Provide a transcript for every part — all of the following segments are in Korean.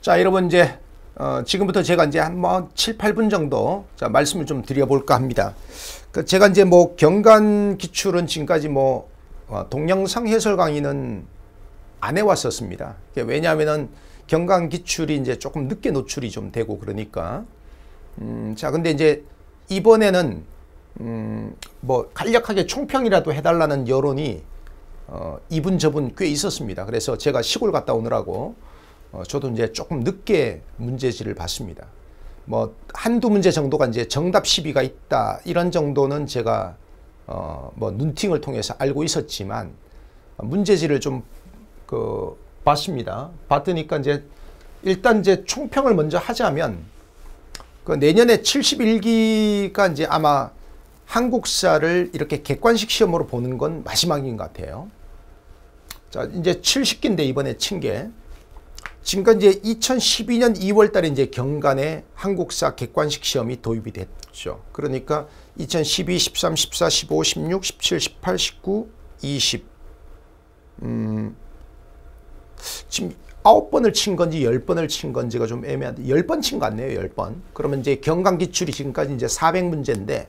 자, 여러분 이제 지금부터 제가 이제 한 7, 8분 정도 자, 말씀을 좀 드려볼까 합니다. 제가 이제 뭐 경간 기출은 지금까지 뭐 동영상 해설 강의는 안 해왔었습니다. 왜냐하면은 경간 기출이 이제 조금 늦게 노출이 좀 되고 그러니까 자, 근데 이제 이번에는 뭐 간략하게 총평이라도 해달라는 여론이 이분 저분 꽤 있었습니다. 그래서 제가 시골 갔다 오느라고 저도 이제 조금 늦게 문제지를 봤습니다. 뭐 한두 문제 정도가 이제 정답 시비가 있다 이런 정도는 제가 뭐 눈팅을 통해서 알고 있었지만 문제지를 좀 봤습니다. 봤더니까 이제 일단 이제 총평을 먼저 하자면 내년에 71기가 이제 아마 한국사를 이렇게 객관식 시험으로 보는 건 마지막인 것 같아요. 자, 이제 70기인데 이번에 친 게. 지금까지 이제 2012년 2월 달에 이제 경간에 한국사 객관식 시험이 도입이 됐죠. 그러니까 2012, 13, 14, 15, 16, 17, 18, 19, 20. 지금 9번을 친 건지 10번을 친 건지가 좀 애매한데 10번 친 것 같네요. 10번. 그러면 이제 경간 기출이 지금까지 이제 400문제인데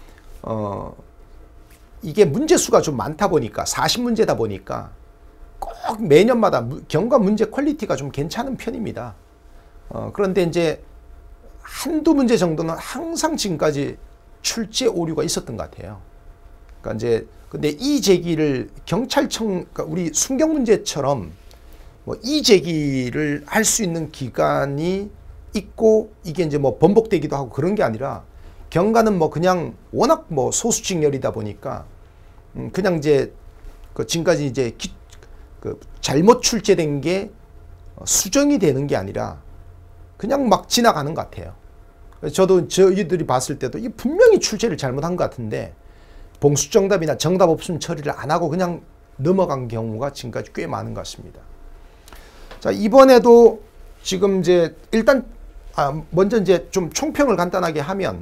이게 문제수가 좀 많다 보니까 40문제다 보니까 꼭 매년마다 경간 문제 퀄리티가 좀 괜찮은 편입니다. 그런데 이제 한두 문제 정도는 항상 지금까지 출제 오류가 있었던 것 같아요. 그러니까 이제 근데 이 제기를 경찰청, 그러니까 우리 순경 문제처럼 뭐 이 제기를 할 수 있는 기간이 있고 이게 이제 뭐 번복되기도 하고 그런 게 아니라 경간은 뭐 그냥 워낙 뭐 소수직렬이다 보니까 그냥 이제 지금까지 이제 잘못 출제된 게 수정이 되는 게 아니라 그냥 막 지나가는 것 같아요. 저도 저희들이 봤을 때도 이 분명히 출제를 잘못한 것 같은데 봉수정답이나 정답 없음 처리를 안 하고 그냥 넘어간 경우가 지금까지 꽤 많은 것 같습니다. 자, 이번에도 지금 이제 일단 먼저 이제 좀 총평을 간단하게 하면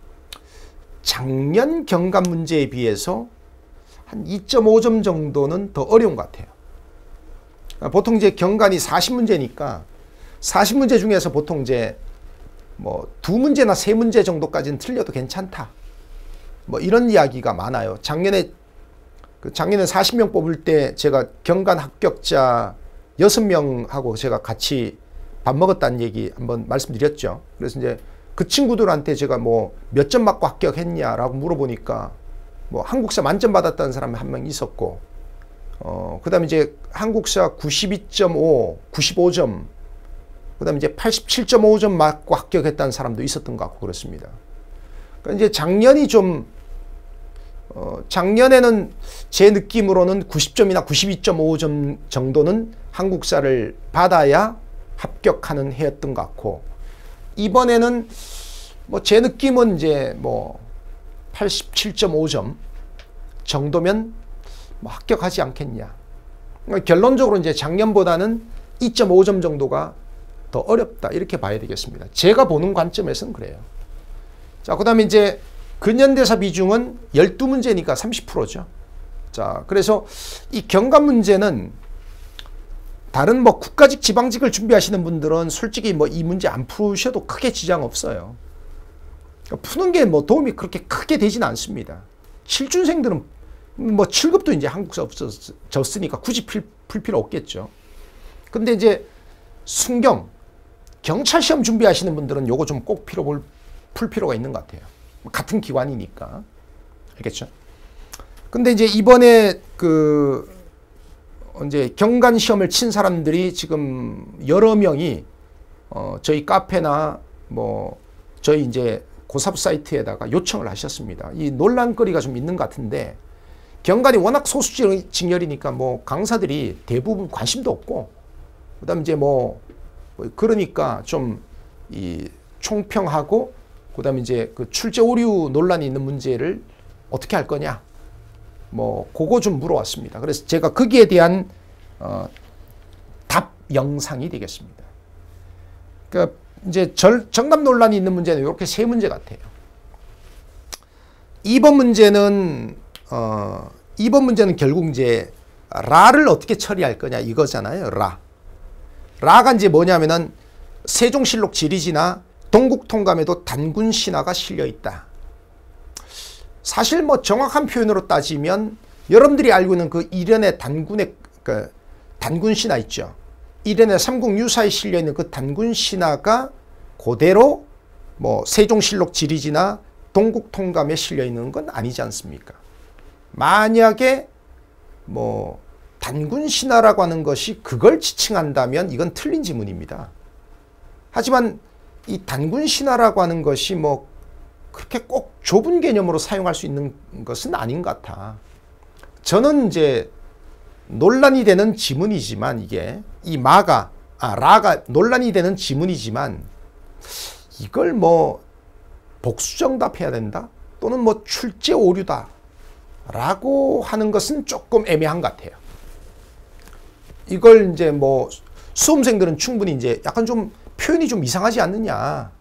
작년 경간 문제에 비해서 한 2.5점 정도는 더 어려운 것 같아요. 보통 이제 경간이 40문제니까 40문제 중에서 보통 이제 뭐 2문제나 3문제 정도까지는 틀려도 괜찮다. 뭐 이런 이야기가 많아요. 작년에 40명 뽑을 때 제가 경간 합격자 6명하고 제가 같이 밥 먹었다는 얘기 한번 말씀드렸죠. 그래서 이제 그 친구들한테 제가 뭐 몇 점 맞고 합격했냐라고 물어보니까 뭐 한국사 만점 받았다는 사람이 한 명 있었고 그 다음에 이제 한국사 92.5, 95점, 그 다음에 이제 87.5점 맞고 합격했다는 사람도 있었던 것 같고 그렇습니다. 그러니까 이제 작년이 좀, 작년에는 제 느낌으로는 90점이나 92.5점 정도는 한국사를 받아야 합격하는 해였던 것 같고, 이번에는 뭐 제 느낌은 이제 뭐 87.5점 정도면 뭐 합격하지 않겠냐. 그러니까 결론적으로 이제 작년보다는 2.5점 정도가 더 어렵다 이렇게 봐야 되겠습니다. 제가 보는 관점에서는 그래요. 자, 그 다음에 이제 근현대사 비중은 12문제니까 30%죠. 자, 그래서 이 경간 문제는 다른 뭐 국가직 지방직을 준비하시는 분들은 솔직히 뭐 이 문제 안 푸셔도 크게 지장 없어요. 그러니까 푸는 게 뭐 도움이 그렇게 크게 되지는 않습니다. 실준생들은 뭐 7급도 이제 한국사 없어졌으니까 굳이 풀 필요 없겠죠. 근데 이제 순경, 경찰 시험 준비하시는 분들은 요거 좀 꼭 풀 필요가 있는 것 같아요. 같은 기관이니까. 알겠죠? 근데 이제 이번에 이제 경간 시험을 친 사람들이 지금 여러 명이 저희 카페나 뭐 저희 이제 고사부 사이트에다가 요청을 하셨습니다. 이 논란거리가 좀 있는 것 같은데 경간이 워낙 소수직렬이니까 뭐 강사들이 대부분 관심도 없고 그다음에 이제 뭐 그러니까 좀 이 총평하고 그다음에 이제 그 출제 오류 논란이 있는 문제를 어떻게 할 거냐 뭐 그거 좀 물어왔습니다. 그래서 제가 거기에 대한 답 영상이 되겠습니다. 그러니까 이제 정답 논란이 있는 문제는 이렇게 3문제 같아요. 2번 문제는 결국 이제 라를 어떻게 처리할 거냐 이거잖아요. 라가 이제 뭐냐면은 세종실록 지리지나 동국통감에도 단군 신화가 실려 있다. 사실 뭐 정확한 표현으로 따지면 여러분들이 알고 있는 그 일련의 단군의 그 단군 신화 있죠. 일련의 삼국유사에 실려 있는 그 단군 신화가 그대로 뭐 세종실록 지리지나 동국통감에 실려 있는 건 아니지 않습니까? 만약에 뭐 단군 신화라고 하는 것이 그걸 지칭한다면 이건 틀린 지문입니다. 하지만 이 단군 신화라고 하는 것이 뭐 그렇게 꼭 좁은 개념으로 사용할 수 있는 것은 아닌 것 같아. 저는 이제 논란이 되는 지문이지만 이게 이 라가 논란이 되는 지문이지만 이걸 뭐 복수정답해야 된다 또는 뭐 출제 오류다 라고 하는 것은 조금 애매한 것 같아요. 이걸 이제 뭐 수험생들은 충분히 이제 약간 좀 표현이 좀 이상하지 않느냐.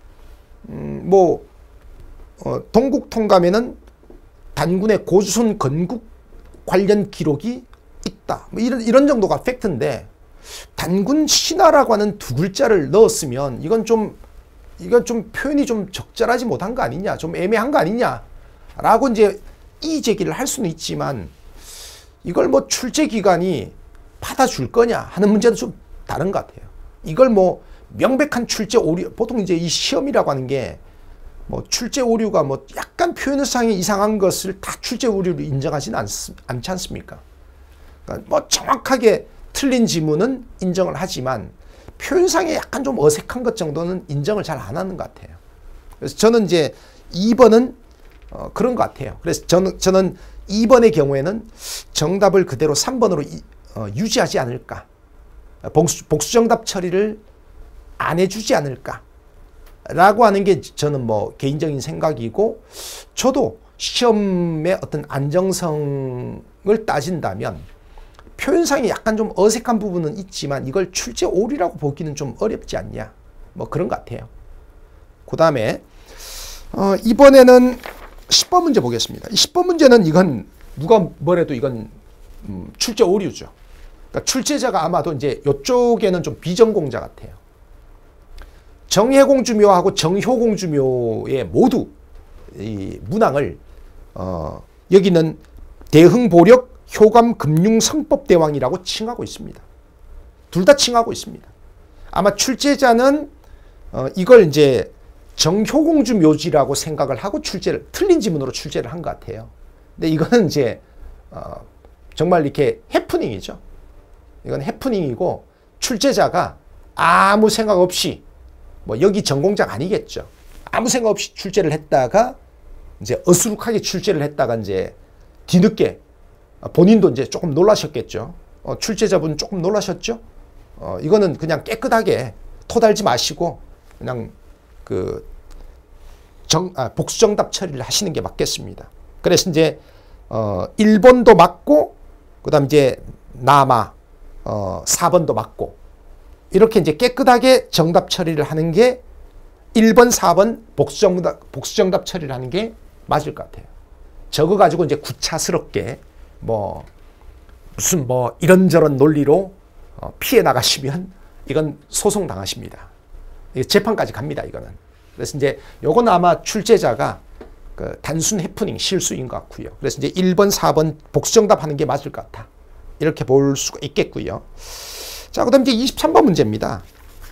동국통감에는 단군의 고조선 건국 관련 기록이 있다. 뭐 이런 정도가 팩트인데 단군 신화라고 하는 두 글자를 넣었으면 이건 좀 표현이 좀 적절하지 못한 거 아니냐, 좀 애매한 거 아니냐라고 이제 이의 제기를 할 수는 있지만 이걸 뭐 출제 기관이 받아줄 거냐 하는 문제는 좀 다른 것 같아요. 이걸 뭐 명백한 출제 오류, 보통 이제 이 시험이라고 하는 게 뭐 출제 오류가 뭐 약간 표현상이 이상한 것을 다 출제 오류로 인정하지는 않지 않습니까? 그러니까 뭐 정확하게 틀린 지문은 인정을 하지만 표현상에 약간 좀 어색한 것 정도는 인정을 잘 안 하는 것 같아요. 그래서 저는 이제 2번은 그런 것 같아요. 그래서 저는 2번의 경우에는 정답을 그대로 3번으로 유지하지 않을까. 복수정답 처리를 안 해주지 않을까. 라고 하는 게 저는 뭐 개인적인 생각이고 저도 시험의 어떤 안정성을 따진다면 표현상에 약간 좀 어색한 부분은 있지만 이걸 출제 오류라고 보기는 좀 어렵지 않냐. 뭐 그런 것 같아요. 그 다음에 이번에는 10번 문제 보겠습니다. 10번 문제는 이건 누가 뭐래도 이건 출제 오류죠. 그러니까 출제자가 아마도 이제 이쪽에는 좀 비전공자 같아요. 정혜공주묘하고 정효공주묘의 모두 이 문항을 여기는 대흥보력 효감금융성법대왕이라고 칭하고 있습니다. 둘 다 칭하고 있습니다. 아마 출제자는 이걸 이제 정효공주묘지라고 생각을 하고 틀린 지문으로 출제를 한 것 같아요. 근데 이거는 이제 정말 이렇게 해프닝이죠. 이건 해프닝이고 출제자가 아무 생각 없이 뭐 여기 전공자가 아니겠죠. 아무 생각 없이 출제를 했다가 이제 어수룩하게 출제를 했다가 이제 뒤늦게 본인도 이제 조금 놀라셨겠죠. 출제자분 조금 놀라셨죠. 이거는 그냥 깨끗하게 토달지 마시고 그냥 복수정답 처리를 하시는 게 맞겠습니다. 그래서 이제 1번도 맞고 그다음 이제 남아 4번도 맞고 이렇게 이제 깨끗하게 정답 처리를 하는 게 1번, 4번 복수정답 처리를 하는 게 맞을 것 같아요. 저거 가지고 이제 구차스럽게 뭐 무슨 뭐 이런저런 논리로 피해 나가시면 이건 소송 당하십니다. 재판까지 갑니다, 이거는. 그래서 이제 요건 아마 출제자가 그 단순 해프닝 실수인 것 같고요. 그래서 이제 1번, 4번 복수정답 하는 게 맞을 것 같아. 이렇게 볼 수가 있겠고요. 자, 그 다음 이제 23번 문제입니다.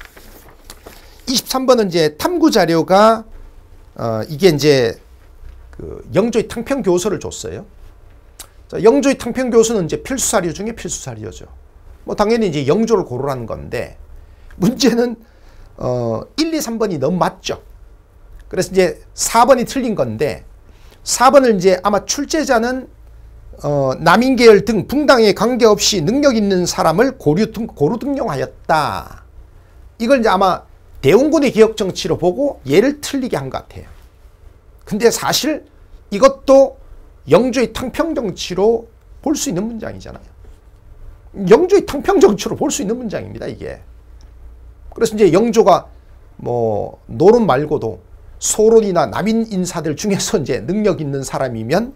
23번은 이제 탐구 자료가, 이게 이제 그 영조의 탕평교서를 줬어요. 자, 영조의 탕평교서는 이제 필수 사료 중에 필수 사료죠. 뭐 당연히 이제 영조를 고르라는 건데, 문제는, 1, 2, 3번이 너무 맞죠. 그래서 이제 4번이 틀린 건데, 4번을 이제 아마 출제자는 남인계열 등 붕당에 관계없이 능력 있는 사람을 고루 등용하였다. 이걸 이제 아마 대웅군의 개혁정치로 보고 얘를 틀리게 한 것 같아요. 근데 사실 이것도 영조의 탕평정치로 볼 수 있는 문장이잖아요. 영조의 탕평정치로 볼 수 있는 문장입니다, 이게. 그래서 이제 영조가 뭐 노론 말고도 소론이나 남인 인사들 중에서 이제 능력 있는 사람이면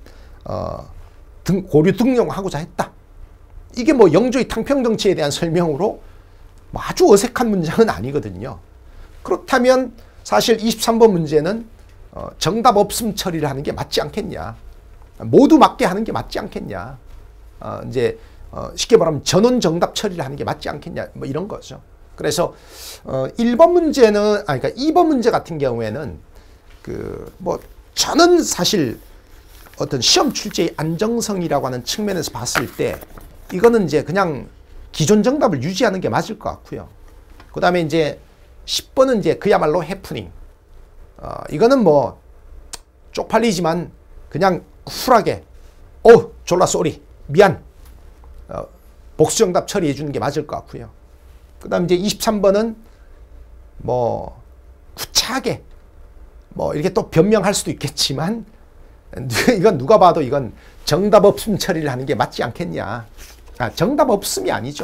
고려 등용하고자 했다. 이게 뭐 영조의 탕평정치에 대한 설명으로 뭐 아주 어색한 문장은 아니거든요. 그렇다면 사실 23번 문제는 정답 없음 처리를 하는 게 맞지 않겠냐. 모두 맞게 하는 게 맞지 않겠냐. 이제 쉽게 말하면 전원 정답 처리를 하는 게 맞지 않겠냐. 뭐 이런 거죠. 그래서 1번 문제는 그러니까 2번 문제 같은 경우에는 뭐 저는 사실 어떤 시험 출제의 안정성이라고 하는 측면에서 봤을 때 이거는 이제 그냥 기존 정답을 유지하는 게 맞을 것 같고요. 그 다음에 이제 10번은 이제 그야말로 해프닝. 이거는 뭐 쪽팔리지만 그냥 쿨하게 졸라 쏘리 미안 복수 정답 처리해 주는 게 맞을 것 같고요. 그 다음 이제 23번은 뭐 구차하게 뭐 이렇게 또 변명할 수도 있겠지만 이건 누가 봐도 이건 정답 없음 처리를 하는 게 맞지 않겠냐. 정답 없음이 아니죠.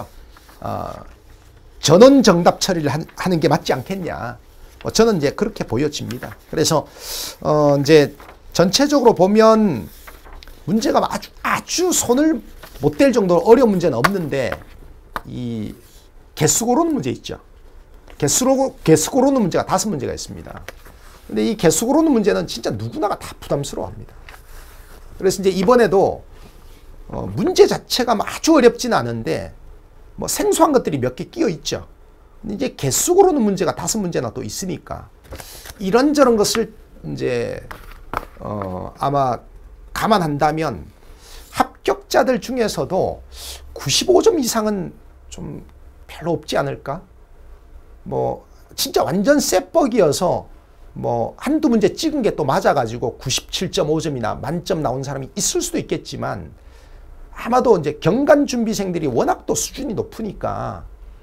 전원 정답 처리를 하는 게 맞지 않겠냐. 저는 이제 그렇게 보여집니다. 그래서 이제 전체적으로 보면 문제가 아주 손을 못 댈 정도로 어려운 문제는 없는데 이 개수고르는 문제 있죠. 개수고르는 문제가 5문제가 있습니다. 근데 이 개수고르는 문제는 진짜 누구나가 다 부담스러워합니다. 그래서 이제 이번에도 문제 자체가 아주 어렵진 않은데 뭐 생소한 것들이 몇 개 끼어 있죠. 근데 이제 개수고르는 문제가 5문제나 또 있으니까 이런저런 것을 이제 아마 감안한다면 합격자들 중에서도 95점 이상은 좀 별로 없지 않을까? 뭐 진짜 완전 쎄뻑이어서 뭐 한두 문제 찍은 게 또 맞아가지고 97.5점이나 만점 나온 사람이 있을 수도 있겠지만 아마도 이제 경관준비생들이 워낙 또 수준이 높으니까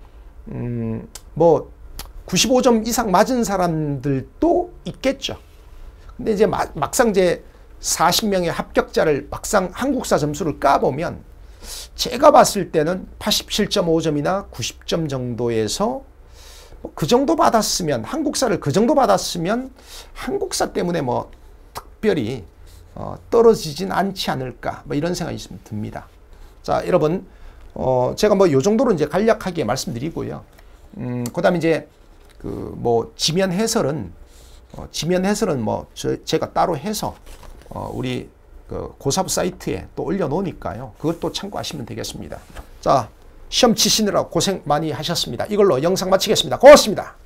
뭐 95점 이상 맞은 사람들도 있겠죠. 근데 이제 막상 이제 40명의 합격자를 막상 한국사 점수를 까보면 제가 봤을 때는 87.5점이나 90점 정도에서 그 정도 받았으면 한국사를 그 정도 받았으면 한국사 때문에 뭐 특별히 떨어지진 않지 않을까 뭐 이런 생각이 좀 듭니다. 자, 여러분 제가 뭐 요 정도로 이제 간략하게 말씀드리고요. 그다음에 이제 뭐 지면 해설은 뭐 제가 따로 해서 우리 고사부 사이트에 또 올려놓으니까요. 그것도 참고하시면 되겠습니다. 자, 시험 치시느라 고생 많이 하셨습니다. 이걸로 영상 마치겠습니다. 고맙습니다.